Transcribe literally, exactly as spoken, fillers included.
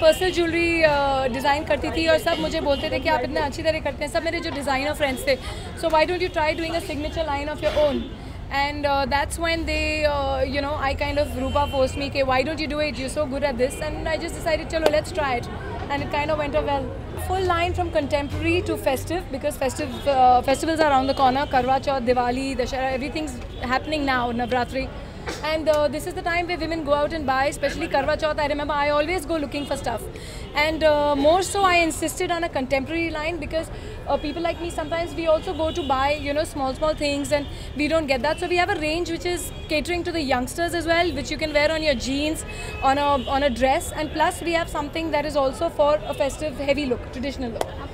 Personal jewellery design करती थी और सब मुझे बोलते थे कि आप इतना अच्छी तरह करते हैं, सब मेरे जो डिज़ाइनर फ्रेंड्स थे. So why don't you try doing a signature line of your own. And uh, that's when they, uh, you know, I kind of, Rupa forced me, okay, why don't you do it? You're so good at this. And I just decided, chalo, let's try it. And it kind of went well. Full line from contemporary to festive, because festive uh, festivals are around the corner. Karwa Chauth, Diwali, Dashera, everything's happening now, Navratri. And uh, this is the time where women go out and buy, especially Karwa Chauth. I remember I always go looking for stuff. And uh, more so I insisted on a contemporary line because uh, people like me, sometimes we also go to buy, you know, small, small things and we don't get that. So we have a range which is catering to the youngsters as well, which you can wear on your jeans, on a, on a dress. And plus we have something that is also for a festive, heavy look, traditional look.